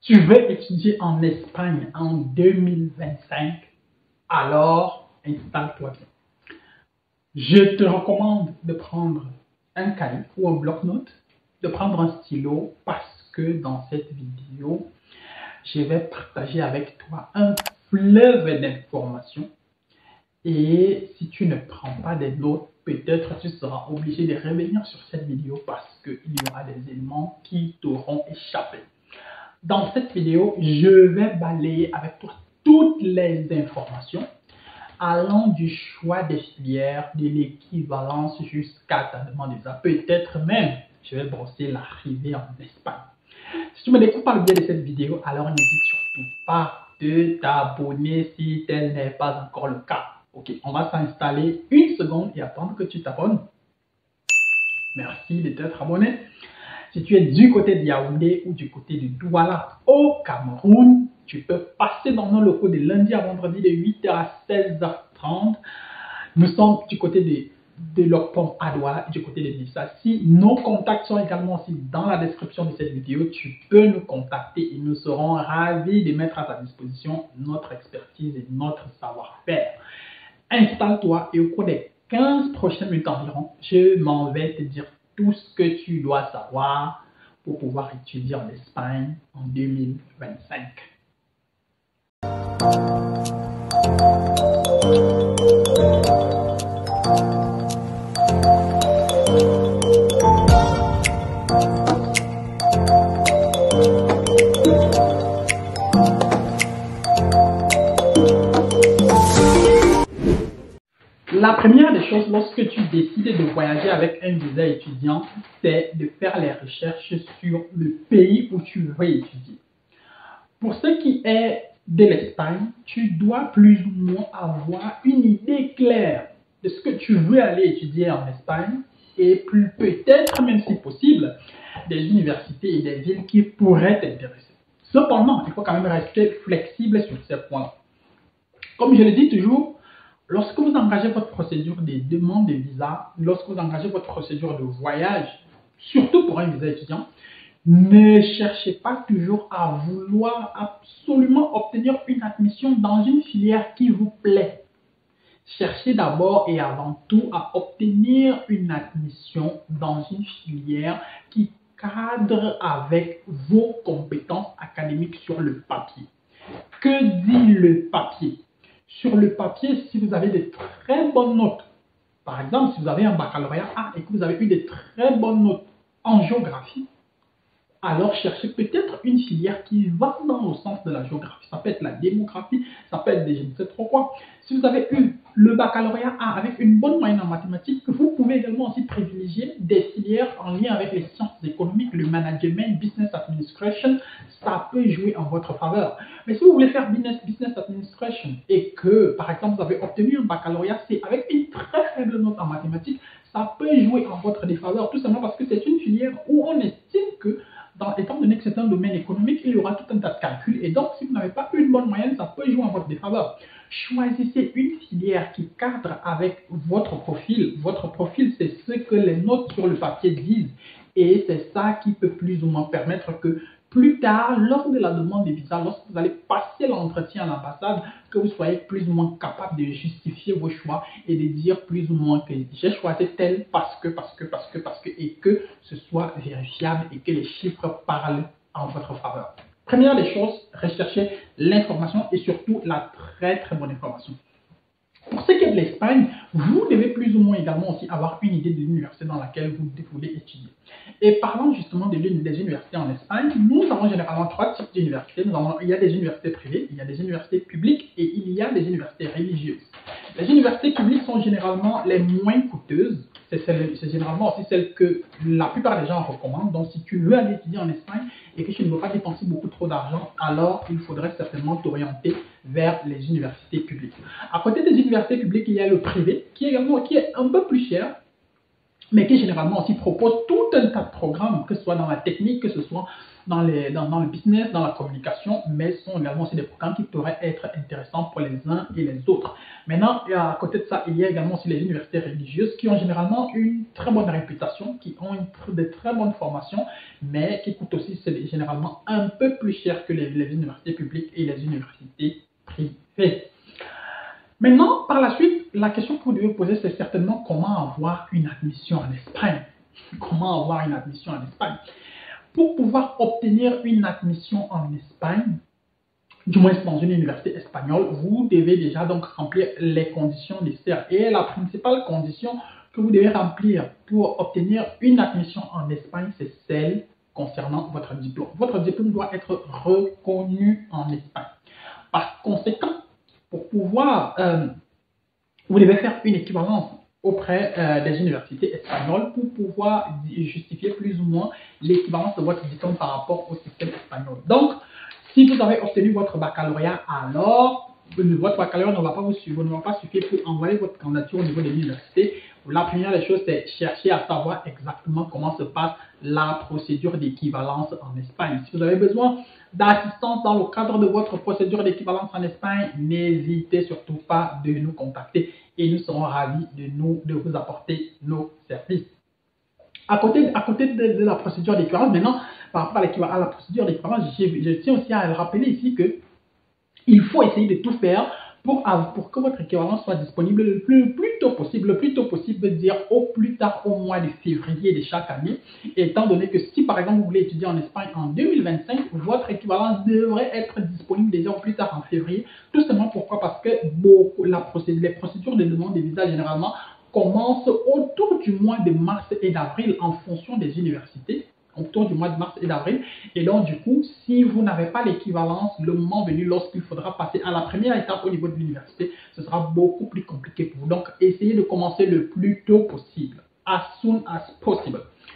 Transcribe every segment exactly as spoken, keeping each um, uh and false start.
Tu veux étudier en Espagne en deux mille vingt-cinq, alors installe-toi bien. Je te recommande de prendre un cahier ou un bloc-notes, de prendre un stylo parce que dans cette vidéo, je vais partager avec toi un fleuve d'informations. Et si tu ne prends pas des notes, peut-être tu seras obligé de revenir sur cette vidéo parce qu'il y aura des éléments qui t'auront échappé. Dans cette vidéo, je vais balayer avec toi toutes les informations allant du choix des filières, de l'équivalence jusqu'à ta demande de visa. Peut-être même, je vais brosser l'arrivée en Espagne. Si tu me découvres par le biais de cette vidéo, alors n'hésite surtout pas de t'abonner si tel n'est pas encore le cas. Ok, on va s'installer une seconde et attendre que tu t'abonnes. Merci de t'être abonné. Si tu es du côté de Yaoundé ou du côté de Douala au Cameroun, tu peux passer dans nos locaux de lundi à vendredi de huit heures à seize heures trente. Nous sommes du côté de, de Lokpong à Douala et du côté de Nissa. Si nos contacts sont également aussi dans la description de cette vidéo, tu peux nous contacter et nous serons ravis de mettre à ta disposition notre expertise et notre savoir-faire. Installe-toi et au cours des quinze prochaines minutes environ, je m'en vais te dire tout ce que tu dois savoir pour pouvoir étudier en Espagne en deux mille vingt-cinq. La première des choses lorsque tu décides de voyager avec un visa étudiant, c'est de faire les recherches sur le pays où tu veux étudier. Pour ce qui est de l'Espagne, tu dois plus ou moins avoir une idée claire de ce que tu veux aller étudier en Espagne et plus peut-être même si possible des universités et des villes qui pourraient t'intéresser. Cependant, il faut quand même rester flexible sur ces points. Comme je le dis toujours, lorsque vous engagez votre procédure de demande de visa, lorsque vous engagez votre procédure de voyage, surtout pour un visa étudiant, ne cherchez pas toujours à vouloir absolument obtenir une admission dans une filière qui vous plaît. Cherchez d'abord et avant tout à obtenir une admission dans une filière qui cadre avec vos compétences académiques sur le papier. Que dit le papier? Sur le papier, si vous avez de très bonnes notes, par exemple, si vous avez un baccalauréat A et que vous avez eu de très bonnes notes en géographie, alors cherchez peut-être une filière qui va dans le sens de la géographie. Ça peut être la démographie, ça peut être des je ne sais trop quoi. Si vous avez eu le baccalauréat A avec une bonne moyenne en mathématiques, vous pouvez également aussi privilégier des filières en lien avec les sciences économiques, le management, business administration. Ça peut jouer en votre faveur. Mais si vous voulez faire business, business administration et que, par exemple, vous avez obtenu un baccalauréat C avec une très faible note en mathématiques, ça peut jouer en votre défaveur, tout simplement parce que c'est une filière où on estime que, dans, étant donné que c'est un domaine économique, il y aura tout un tas de calculs. Et donc, si vous n'avez pas une bonne moyenne, ça peut jouer en votre défaveur. Choisissez une filière qui cadre avec votre profil. Votre profil, c'est ce que les notes sur le papier disent. Et c'est ça qui peut plus ou moins permettre que plus tard, lors de la demande de visa, lorsque vous allez passer l'entretien à l'ambassade, que vous soyez plus ou moins capable de justifier vos choix et de dire plus ou moins que j'ai choisi tel parce que, parce que, parce que, parce que, et que ce soit vérifiable et que les chiffres parlent en votre faveur. Première des choses, recherchez l'information et surtout la très très bonne information. Pour ce qui est de l'Espagne, vous devez plus ou moins également aussi avoir une idée de l'université dans laquelle vous voulez étudier. Et parlant justement des universités en Espagne, nous avons généralement trois types d'universités. Il y a des universités privées, il y a des universités publiques et il y a des universités religieuses. Les universités publiques sont généralement les moins coûteuses. C'est généralement aussi celles que la plupart des gens recommandent. Donc, si tu veux aller étudier en Espagne et que tu ne veux pas dépenser beaucoup trop d'argent, alors il faudrait certainement t'orienter vers les universités publiques. À côté des universités publiques, il y a le privé qui est également qui est un peu plus cher. mais qui généralement aussi proposent tout un tas de programmes, que ce soit dans la technique, que ce soit dans, les, dans, dans le business, dans la communication, mais ce sont également aussi des programmes qui pourraient être intéressants pour les uns et les autres. Maintenant, à côté de ça, il y a également aussi les universités religieuses qui ont généralement une très bonne réputation, qui ont une, de très bonnes formations, mais qui coûtent aussi généralement un peu plus cher que les, les universités publiques et les universités privées. Maintenant, par la suite, la question que vous devez poser, c'est certainement comment avoir une admission en Espagne. Comment avoir une admission en Espagne? Pour pouvoir obtenir une admission en Espagne, du moins dans une université espagnole, vous devez déjà donc remplir les conditions nécessaires. Et la principale condition que vous devez remplir pour obtenir une admission en Espagne, c'est celle concernant votre diplôme. Votre diplôme doit être reconnu en Espagne. Par conséquent, pour pouvoir, euh, vous devez faire une équivalence auprès euh, des universités espagnoles pour pouvoir justifier plus ou moins l'équivalence de votre diplôme par rapport au système espagnol. Donc, si vous avez obtenu votre baccalauréat, alors votre baccalauréat ne va pas vous suivre, ne va pas suffire pour envoyer votre candidature au niveau de l'université. La première des choses, c'est chercher à savoir exactement comment se passe la procédure d'équivalence en Espagne. Si vous avez besoin d'assistance dans le cadre de votre procédure d'équivalence en Espagne, n'hésitez surtout pas de nous contacter et nous serons ravis de, nous, de vous apporter nos services. À côté, à côté de, de la procédure d'équivalence, maintenant, par rapport à, à la procédure d'équivalence, je, je tiens aussi à le rappeler ici que il faut essayer de tout faire pour, pour que votre équivalence soit disponible le plus, le plus tôt possible. Le plus tôt possible veut dire au plus tard au mois de février de chaque année. Étant donné que si par exemple vous voulez étudier en Espagne en deux mille vingt-cinq, votre équivalence devrait être disponible déjà au plus tard en février. Tout simplement pourquoi? Parce que beaucoup, la procédure, les procédures de demande de visa généralement commencent autour du mois de mars et d'avril en fonction des universités. Autour du mois de mars et d'avril. Et donc, du coup, si vous n'avez pas l'équivalence, le moment venu, lorsqu'il faudra passer à la première étape au niveau de l'université, ce sera beaucoup plus compliqué pour vous. Donc, essayez de commencer le plus tôt possible. As soon as possible.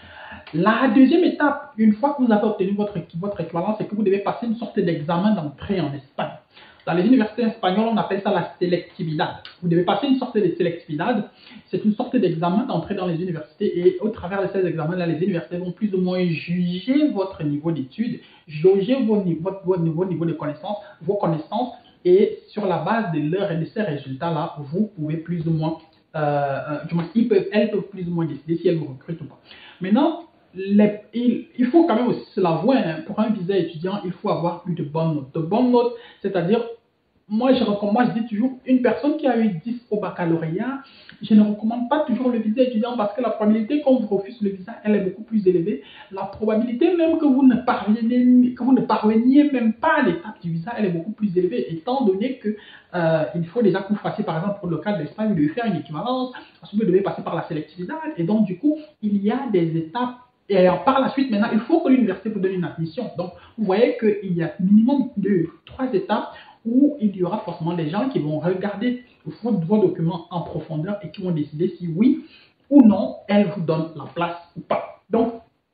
La deuxième étape, une fois que vous avez obtenu votre, votre équivalence, c'est que vous devez passer une sorte d'examen d'entrée en Espagne. Dans les universités espagnoles, on appelle ça la selectividad. Vous devez passer une sorte de selectividad. C'est une sorte d'examen d'entrée dans les universités et au travers de ces examens-là, les universités vont plus ou moins juger votre niveau d'études, jauger vos, votre, votre niveau, niveau de connaissances, vos connaissances et sur la base de, leur, de ces résultats-là, vous pouvez plus ou moins, euh, euh, du moins, ils peuvent, elles peuvent plus ou moins décider si elles vous recrutent ou pas. Maintenant, Les, il, il faut quand même aussi se l'avouer, hein, pour un visa étudiant, il faut avoir eu de bonnes notes. De bonnes notes, c'est-à-dire, moi je recommande, moi je dis toujours, une personne qui a eu dix au baccalauréat, je ne recommande pas toujours le visa étudiant parce que la probabilité qu'on vous refuse le visa, elle est beaucoup plus élevée. La probabilité même que vous ne parveniez, que vous ne parveniez même pas à l'étape du visa, elle est beaucoup plus élevée, étant donné que euh, il faut déjà que vous fassiez, par exemple, pour le cas de l'Espagne, vous devez faire une équivalence, ensuite vous devez passer par la sélectivité, et donc du coup, il y a des étapes. Et alors, par la suite, maintenant, il faut que l'université vous donne une admission. Donc, vous voyez qu'il y a minimum deux, trois étapes où il y aura forcément des gens qui vont regarder vos, vos documents en profondeur et qui vont décider si oui ou non, elles vous donnent la place ou pas. Donc,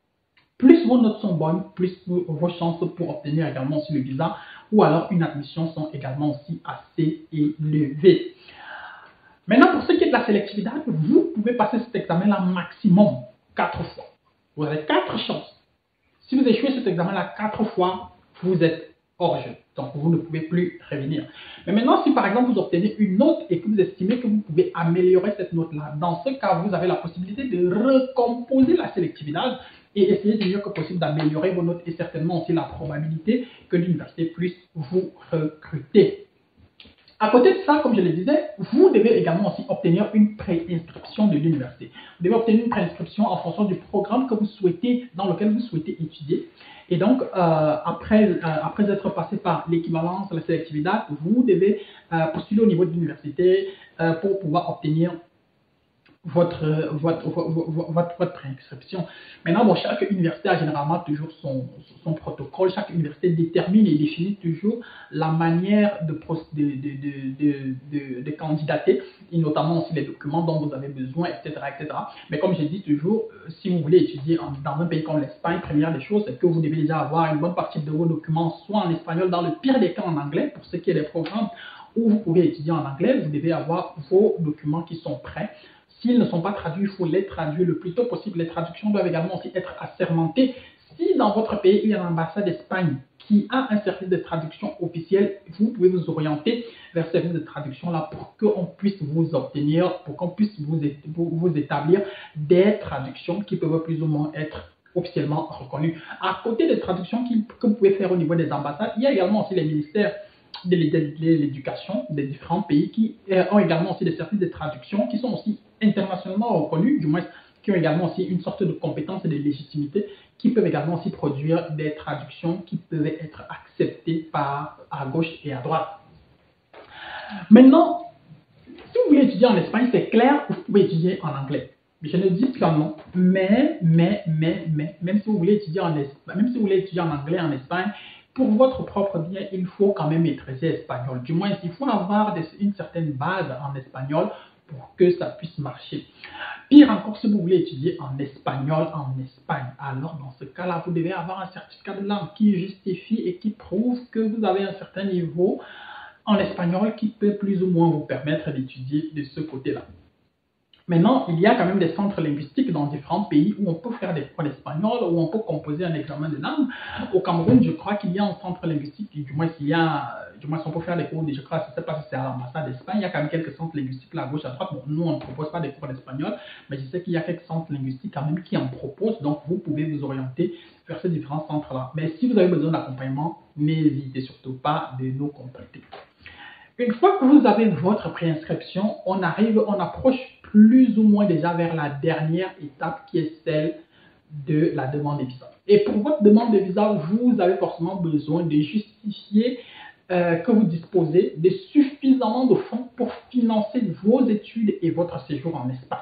plus vos notes sont bonnes, plus vos chances pour obtenir également aussi le visa ou alors une admission sont également aussi assez élevées. Maintenant, pour ce qui est de la sélectivité, vous pouvez passer cet examen-là maximum quatre fois. Vous avez quatre chances. Si vous échouez cet examen-là quatre fois, vous êtes hors jeu. Donc, vous ne pouvez plus revenir. Mais maintenant, si par exemple, vous obtenez une note et que vous estimez que vous pouvez améliorer cette note-là, dans ce cas, vous avez la possibilité de recomposer la sélectivité et essayer du mieux que possible d'améliorer vos notes et certainement aussi la probabilité que l'université puisse vous recruter. À côté de ça, comme je le disais, vous devez également aussi obtenir une préinscription de l'université. Vous devez obtenir une préinscription en fonction du programme que vous souhaitez, dans lequel vous souhaitez étudier. Et donc, euh, après, euh, après être passé par l'équivalence, la sélectivité, vous devez euh, postuler au niveau de l'université euh, pour pouvoir obtenir votre, votre, votre, votre, votre préinscription. Maintenant, bon, chaque université a généralement toujours son, son protocole. Chaque université détermine et définit toujours la manière de, de, de, de, de, de candidater, et notamment aussi les documents dont vous avez besoin, et cetera, et cetera. Mais comme je dis toujours, si vous voulez étudier en, dans un pays comme l'Espagne, première des choses, c'est que vous devez déjà avoir une bonne partie de vos documents, soit en espagnol, dans le pire des cas en anglais, pour ce qui est des programmes où vous pouvez étudier en anglais, vous devez avoir vos documents qui sont prêts. S'ils ne sont pas traduits, il faut les traduire le plus tôt possible. Les traductions doivent également aussi être assermentées. Si dans votre pays, il y a l'ambassade d'Espagne qui a un service de traduction officiel, vous pouvez vous orienter vers ce service de traduction là pour qu'on puisse vous obtenir, pour qu'on puisse vous, vous établir des traductions qui peuvent plus ou moins être officiellement reconnues. À côté des traductions que vous pouvez faire au niveau des ambassades, il y a également aussi les ministères de l'éducation des différents pays qui ont également aussi des services de traduction qui sont aussi internationalement reconnus, du moins qui ont également aussi une sorte de compétence et de légitimité, qui peuvent également aussi produire des traductions qui peuvent être acceptées par à gauche et à droite. Maintenant, si vous voulez étudier en Espagne, c'est clair, vous pouvez étudier en anglais. Je ne dis pas non, mais, mais, mais, mais, même si vous voulez étudier en Espagne, même si vous voulez étudier en anglais en Espagne, pour votre propre bien, il faut quand même maîtriser l'espagnol. Du moins, il faut avoir des, une certaine base en espagnol pour que ça puisse marcher. Pire encore, si vous voulez étudier en espagnol en Espagne, alors dans ce cas-là, vous devez avoir un certificat de langue qui justifie et qui prouve que vous avez un certain niveau en espagnol qui peut plus ou moins vous permettre d'étudier de ce côté-là. Maintenant, il y a quand même des centres linguistiques dans différents pays où on peut faire des cours d'espagnol, où on peut composer un examen de langue. Au Cameroun, je crois qu'il y a un centre linguistique, du moins s'il y a, du moins si on peut faire des cours, je crois, je ne sais pas si c'est à l'ambassade d'Espagne, il y a quand même quelques centres linguistiques là à gauche, à droite. Bon, nous, on ne propose pas des cours d'espagnol, mais je sais qu'il y a quelques centres linguistiques quand même qui en proposent, donc vous pouvez vous orienter vers ces différents centres-là. Mais si vous avez besoin d'accompagnement, n'hésitez surtout pas de nous contacter. Une fois que vous avez votre préinscription, on arrive, on approche plus ou moins déjà vers la dernière étape qui est celle de la demande de visa. Et pour votre demande de visa, vous avez forcément besoin de justifier euh, que vous disposez de suffisamment de fonds pour financer vos études et votre séjour en Espagne.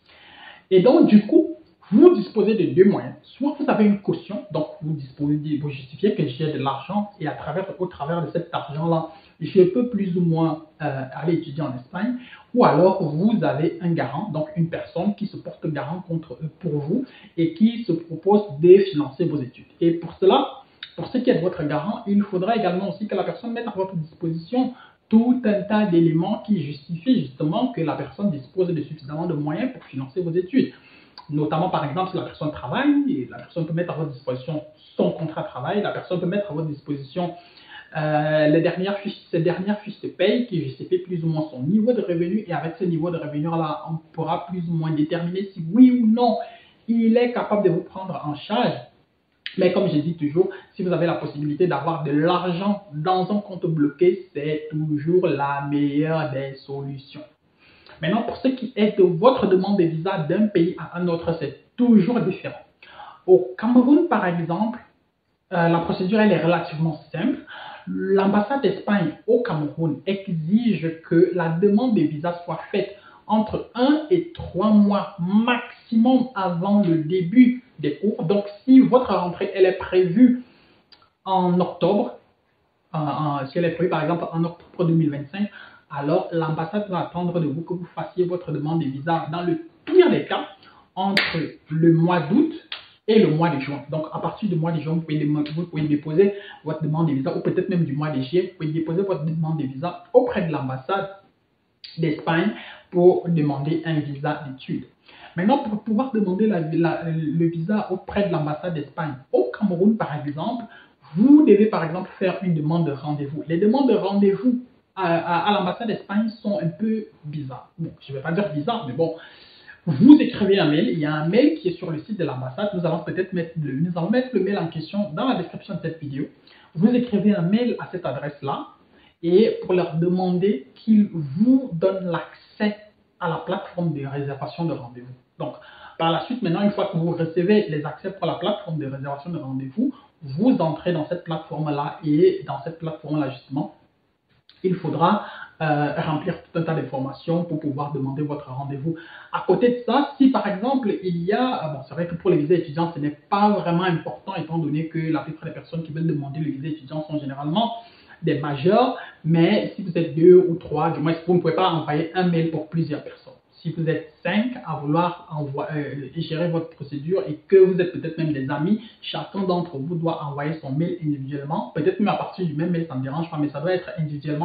Et donc, du coup, vous disposez de deux moyens. Soit vous avez une caution, donc vous disposez, vous justifiez que j'ai de l'argent et à travers, au travers de cet argent-là, je peux plus ou moins euh, aller étudier en Espagne. Ou alors vous avez un garant, donc une personne qui se porte garant contre, pour vous et qui se propose de financer vos études. Et pour cela, pour ce qui est de votre garant, il faudra également aussi que la personne mette à votre disposition tout un tas d'éléments qui justifient justement que la personne dispose de suffisamment de moyens pour financer vos études. Notamment, par exemple, si la personne travaille, et la personne peut mettre à votre disposition son contrat de travail, la personne peut mettre à votre disposition euh, les dernières fiches, ces dernières fiches de paye qui justifient plus ou moins son niveau de revenu, et avec ce niveau de revenu-là, on pourra plus ou moins déterminer si oui ou non il est capable de vous prendre en charge. Mais comme je dis toujours, si vous avez la possibilité d'avoir de l'argent dans un compte bloqué, c'est toujours la meilleure des solutions. Maintenant, pour ce qui est de votre demande de visa d'un pays à un autre, c'est toujours différent. Au Cameroun, par exemple, euh, la procédure elle est relativement simple. L'ambassade d'Espagne au Cameroun exige que la demande de visa soit faite entre un et trois mois maximum avant le début des cours. Donc, si votre rentrée elle est prévue en octobre, euh, euh, si elle est prévue par exemple en octobre deux mille vingt-cinq, alors l'ambassade va attendre de vous que vous fassiez votre demande de visa dans le pire des cas entre le mois d'août et le mois de juin. Donc, à partir du mois de juin, vous pouvez, vous pouvez déposer votre demande de visa, ou peut-être même du mois de juillet, vous pouvez déposer votre demande de visa auprès de l'ambassade d'Espagne pour demander un visa d'études. Maintenant, pour pouvoir demander la, la, le visa auprès de l'ambassade d'Espagne au Cameroun, par exemple, vous devez par exemple faire une demande de rendez-vous. Les demandes de rendez-vous à, à, à l'ambassade d'Espagne sont un peu bizarres. Bon, je ne vais pas dire bizarre, mais bon, vous écrivez un mail, il y a un mail qui est sur le site de l'ambassade, nous allons peut-être mettre le, nous allons mettre le mail en question dans la description de cette vidéo. Vous écrivez un mail à cette adresse-là et pour leur demander qu'ils vous donnent l'accès à la plateforme de réservation de rendez-vous. Donc, par la suite, maintenant, une fois que vous recevez les accès pour la plateforme de réservation de rendez-vous, vous entrez dans cette plateforme-là et dans cette plateforme-là, justement, il faudra euh, remplir tout un tas d'informations pour pouvoir demander votre rendez-vous. À côté de ça, si par exemple il y a, bon c'est vrai que pour les visas étudiants ce n'est pas vraiment important étant donné que la plupart des personnes qui veulent demander le visa étudiant sont généralement des majeurs, mais si vous êtes deux ou trois, du moins vous ne pouvez pas envoyer un mail pour plusieurs personnes. Si vous êtes cinq à vouloir envoyer, euh, gérer votre procédure et que vous êtes peut-être même des amis, chacun d'entre vous doit envoyer son mail individuellement. Peut-être même à partir du même mail, ça ne me dérange pas, mais ça doit être individuellement.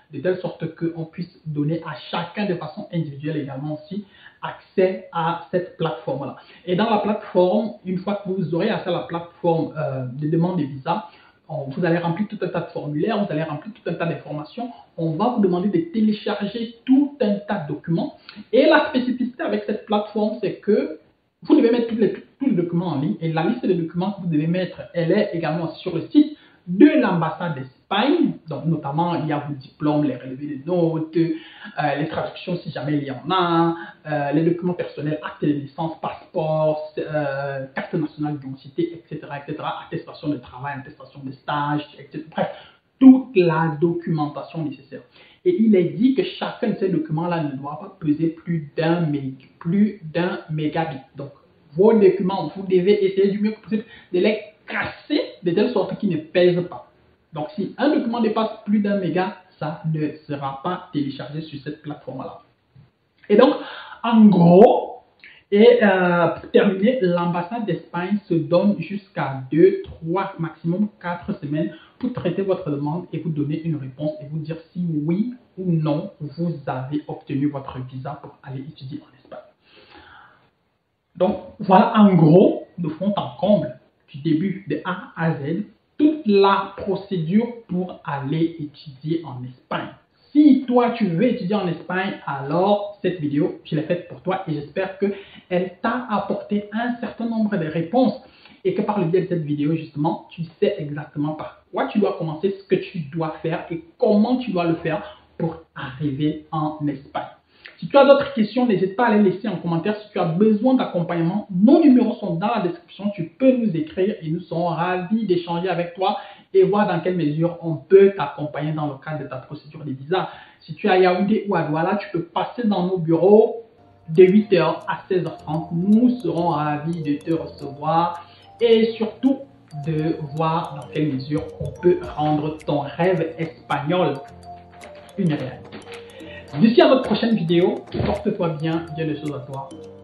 de telle sorte qu'on puisse donner à chacun de façon individuelle également aussi accès à cette plateforme-là. Et dans la plateforme, une fois que vous aurez accès à la plateforme euh, de demande de visa, on, vous allez remplir tout un tas de formulaires, vous allez remplir tout un tas d'informations. On va vous demander de télécharger tout un tas de documents. Et la spécificité avec cette plateforme, c'est que vous devez mettre tous les, tous les documents en ligne. Et la liste des documents que vous devez mettre, elle est également sur le site de l'ambassade d'Espagne. Donc, notamment, il y a vos diplômes, les relevés de notes, euh, les traductions si jamais il y en a, euh, les documents personnels, actes de naissance, passeport, euh, carte nationale d'identité, et cetera, et cetera, attestation de travail, attestation de stage, et cetera. Bref, toute la documentation nécessaire. Et il est dit que chacun de ces documents-là ne doit pas peser plus d'un még plus d'un mégabit. Donc, vos documents, vous devez essayer du mieux que possible de les casser de telle sorte qu'ils ne pèsent pas. Donc, si un document dépasse plus d'un méga, ça ne sera pas téléchargé sur cette plateforme-là. Et donc, en gros, et euh, pour terminer, l'ambassade d'Espagne se donne jusqu'à deux, trois, maximum quatre semaines pour traiter votre demande et vous donner une réponse et vous dire si oui ou non vous avez obtenu votre visa pour aller étudier en Espagne. Donc, voilà en gros, de fond en comble, du début de A à Z, toute la procédure pour aller étudier en Espagne. Si toi, tu veux étudier en Espagne, alors cette vidéo, je l'ai faite pour toi et j'espère qu'elle t'a apporté un certain nombre de réponses et que par le biais de cette vidéo, justement, tu sais exactement par quoi tu dois commencer, ce que tu dois faire et comment tu dois le faire pour arriver en Espagne. Si tu as d'autres questions, n'hésite pas à les laisser en commentaire. Si tu as besoin d'accompagnement, nos numéros sont dans la description. Tu peux nous écrire et nous serons ravis d'échanger avec toi et voir dans quelle mesure on peut t'accompagner dans le cadre de ta procédure de visa. Si tu es à Yaoundé ou à Douala, tu peux passer dans nos bureaux de huit heures à seize heures trente. Nous serons ravis de te recevoir et surtout de voir dans quelle mesure on peut rendre ton rêve espagnol une réalité. D'ici à notre prochaine vidéo, porte-toi bien, bien de choses à toi.